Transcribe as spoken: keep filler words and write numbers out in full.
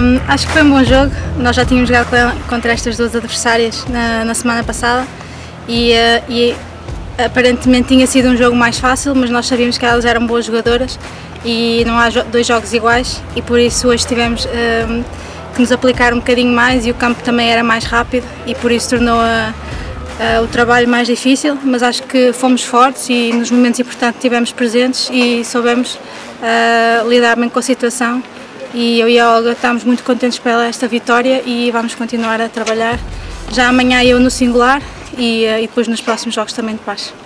Um, acho que foi um bom jogo. Nós já tínhamos jogado contra estas duas adversárias na, na semana passada e, uh, e aparentemente tinha sido um jogo mais fácil, mas nós sabíamos que elas eram boas jogadoras e não há jo dois jogos iguais, e por isso hoje tivemos um, que nos aplicar um bocadinho mais, e o campo também era mais rápido e por isso tornou a, a, o trabalho mais difícil, mas acho que fomos fortes e nos momentos importantes estivemos presentes e soubemos uh, lidar bem com a situação. E eu e a Olga estamos muito contentes pela esta vitória e vamos continuar a trabalhar já amanhã eu no singular e, e depois nos próximos jogos também de Paz.